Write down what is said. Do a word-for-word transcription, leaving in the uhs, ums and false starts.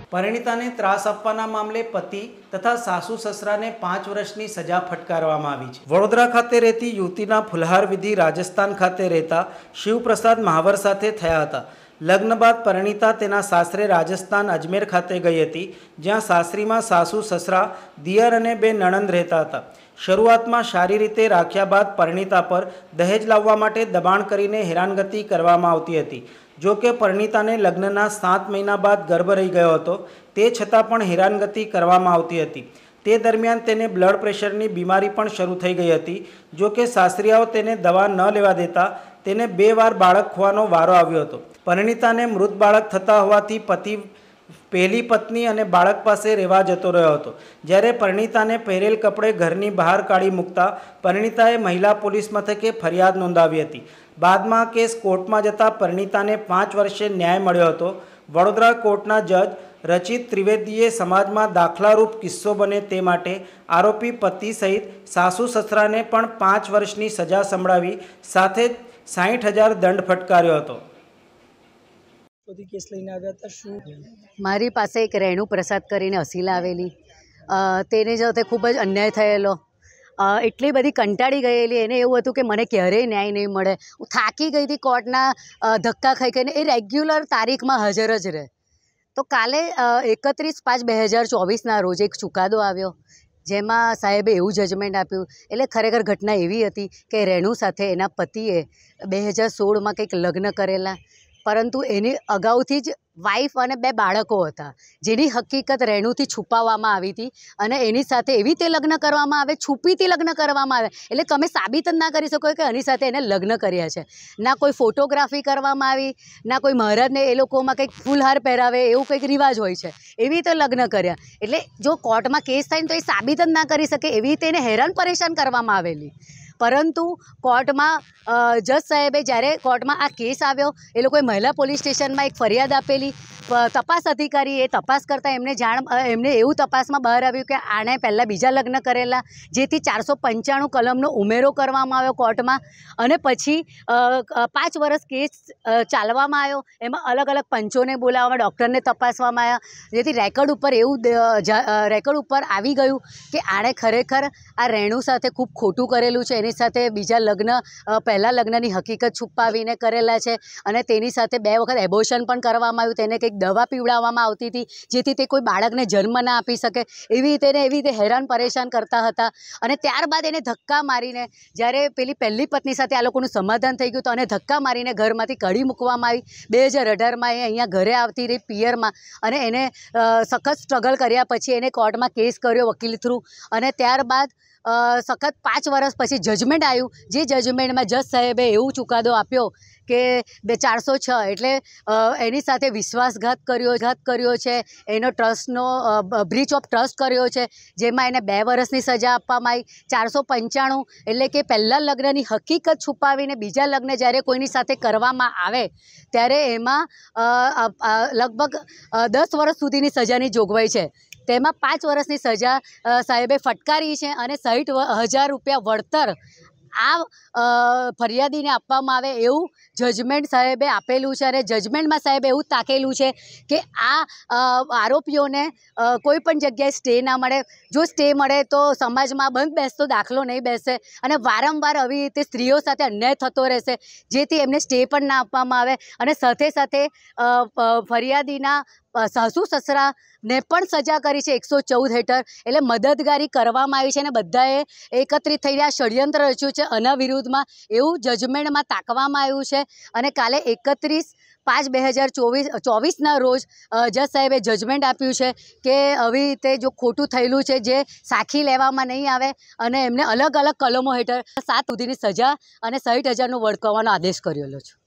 પરિણીતાને ત્રાસ આપવાના મામલે પતિ તથા સાસુ સસરાને પાંચ વર્ષની સજા ફટકારવામાં આવી છે। વડોદરા ખાતે રહેતી યુવતીના ફુલહાર વિધિ રાજસ્થાન ખાતે રહેતા શિવપ્રસાદ મહાવર સાથે થયા હતા। લગ્ન બાદ પરિણીતા તેના સાસરે રાજસ્થાન અજમેર ખાતે ગઈ હતી, જ્યાં સાસરીમાં સાસુ સસરા દિયર અને બે નણંદ રહેતા હતા। શરૂઆતમાં સારી રીતે રાખ્યા બાદ પરિણીતા પર દહેજ લાવવા માટે દબાણ કરીને હેરાનગતિ કરવામાં આવતી હતી। જો કે પરિણીતાને લગ્નના સાત મહિના બાદ ગર્ભ રહી ગયો હતો, તે છતાં પણ હેરાનગતિ કરવામાં આવતી હતી। તે દરમિયાન તેને બ્લડ પ્રેશરની બીમારી પણ શરૂ થઈ ગઈ હતી। જો કે સાસરિયાઓ તેને દવા ન લેવા દેતા તેને બે વાર બાળક ખોવાનો વારો આવ્યો હતો। પરિણીતાને મૃત બાળક થતા હોવાથી પતિ પહેલી પત્ની અને બાળક પાસે રહેવા જતો રહ્યો હતો। જ્યારે પરિણીતાને પહેરેલ કપડે ઘરની બહાર કાઢી મૂકતા પરિણીતાએ મહિલા પોલીસ મથકે ફરિયાદ નોંધાવી હતી। બાદમાં કેસ કોર્ટમાં જતાં પરિણીતાને પાંચ વર્ષે ન્યાય મળ્યો હતો। વડોદરા કોર્ટના જજ રચિત ત્રિવેદીએ સમાજમાં દાખલારૂપ કિસ્સો બને તે માટે આરોપી પતિ સહિત સાસુ સસરાને પણ પાંચ વર્ષની સજા સંભળાવી સાથે જ સાઠ હજાર દંડ ફટકાર્યો હતો। કેસ લઈને આવ્યા હતા શું? મારી પાસે એક રેણુ પ્રસાદ કરીને અસીલા આવેલી, તેને સાથે ખૂબ જ અન્યાય થયેલો। એટલી બધી કંટાળી ગયેલી, એને એવું હતું કે મને ક્યારેય ન્યાય નહીં મળે। હું થાકી ગઈ હતી કોર્ટના ધક્કા ખાઈ ખાઈને। એ રેગ્યુલર તારીખમાં હાજર જ રહે। તો કાલે એકત્રીસ પાંચ બે હજાર ચોવીસના રોજ એક ચુકાદો આવ્યો, જેમાં સાહેબે એવું જજમેન્ટ આપ્યું। એટલે ખરેખર ઘટના એવી હતી કે રેણુ સાથે એના પતિએ બે હજાર સોળમાં કંઈક લગ્ન કરેલા, પરંતુ એની અગાઉથી જ વાઈફ અને બે બાળકો હતા, જેની હકીકત રેણુથી છુપાવવામાં આવી હતી। અને એની સાથે એવી રીતે લગ્ન કરવામાં આવે, છુપીથી લગ્ન કરવામાં આવે, એટલે તમે સાબિત જ ના કરી શકો કે એની સાથે એને લગ્ન કર્યા છે। ના કોઈ ફોટોગ્રાફી કરવામાં આવી, ના કોઈ મહારાજને એ લોકોમાં કંઈક ફૂલહાર પહેરાવે એવું કંઈક રિવાજ હોય છે, એવી રીતે લગ્ન કર્યા। એટલે જો કોર્ટમાં કેસ થાય ને તો એ સાબિત જ ના કરી શકે, એવી રીતે એને હેરાન પરેશાન કરવામાં આવેલી। પરંતુ કોર્ટમાં જજ સાહેબે જ્યારે કોર્ટમાં આ કેસ આવ્યો, એ લોકોએ મહિલા પોલીસ સ્ટેશનમાં એક ફરિયાદ આપેલી। તપાસ અધિકારી એ તપાસ કરતાં એમને જાણ એમને એવું તપાસમાં બહાર આવ્યું કે આણે પહેલાં બીજા લગ્ન કરેલા, જેથી ચારસો પંચાણું કલમનો ઉમેરો કરવામાં આવ્યો કોર્ટમાં। અને પછી પાંચ વર્ષ કેસ ચાલવામાં આવ્યો, એમાં અલગ અલગ પંચોને બોલાવવામાં, ડૉક્ટરને તપાસવામાં આવ્યા, જેથી રેકોર્ડ ઉપર એવું રેકોર્ડ ઉપર આવી ગયું કે આણે ખરેખર આ રેણુ સાથે ખૂબ ખોટું કરેલું છે। એની સાથે બીજા લગ્ન પહેલાં લગ્નની હકીકત છુપાવીને કરેલા છે, અને તેની સાથે બે વખત એબોર્શન પણ કરવામાં આવ્યું। તેને કંઈક દવા પીવડાવવામાં આવતી હતી, જેથી તે કોઈ બાળકને જન્મ ના આપી શકે, એવી રીતે એને એવી રીતે હેરાન પરેશાન કરતા હતા। અને ત્યારબાદ એને ધક્કા મારીને, જ્યારે પેલી પહેલી પત્ની સાથે આ લોકોનું સમાધાન થઈ ગયું તો અને ધક્કા મારીને ઘરમાંથી કાઢી મૂકવામાં આવી। બે હજાર અઢારમાં એ અહીંયા ઘરે આવતી રહી પિયરમાં, અને એને સખત સ્ટ્રગલ કર્યા પછી એને કોર્ટમાં કેસ કર્યો વકીલ થ્રુ, અને ત્યારબાદ સખત પાંચ વર્ષ પછી જજમેન્ટ આવ્યું, જે જજમેન્ટમાં જજ સાહેબે એવું ચુકાદો આપ્યો કે બે ચારસો છ એટલે એની સાથે વિશ્વાસઘાત કર્યો ઘાત કર્યો છે, એનો ટ્રસ્ટનો બ્રીચ ઓફ ટ્રસ્ટ કર્યો છે, જેમાં એને બે વર્ષની સજા આપવામાં આવી। ચારસો પંચાણું એટલે કે પહેલાં લગ્નની હકીકત છુપાવીને બીજા લગ્ન જ્યારે કોઈની સાથે કરવામાં આવે ત્યારે એમાં લગભગ દસ વર્ષ સુધીની સજાની જોગવાઈ છે। તેમાં પાંચ વર્ષની સજા સાહેબે ફટકારી છે, અને સાઠ હજાર રૂપિયા વળતર આ ફરિયાદીને આપવામાં આવે એવું જજમેન્ટ સાહેબે આપેલું છે। અને જજમેન્ટમાં સાહેબે એવું તાકેલું છે કે આ આરોપીઓને કોઈ પણ જગ્યાએ સ્ટે ના મળે। જો સ્ટે મળે તો સમાજમાં બંધ બેસતો દાખલો નહીં બેસે, અને વારંવાર આવી રીતે સ્ત્રીઓ સાથે અન્યાય થતો રહેશે, જેથી એમને સ્ટે પણ ના આપવામાં આવે। અને સાથે સાથે ફરિયાદીના સાસુ સસરાને પણ સજા કરી છે એકસો ચૌદ હેઠળ, એટલે મદદગારી કરવામાં આવી છે, અને બધાએ એકત્રિત થઈને આ ષડયંત્ર રચ્યું છે આના વિરુદ્ધમાં, એવું જજમેન્ટમાં તાકવામાં આવ્યું છે। અને કાલે એકત્રીસ પાંચ બે હજાર ચોવીસ ચોવીસના રોજ જજ સાહેબે જજમેન્ટ આપ્યું છે કે આવી રીતે જો ખોટું થયેલું છે, જે સાખી લેવામાં નહીં આવે, અને એમને અલગ અલગ કલમો હેઠળ સાત સુધીની સજા અને સાઠ હજારનો વળતરનો આદેશ કરેલો છે।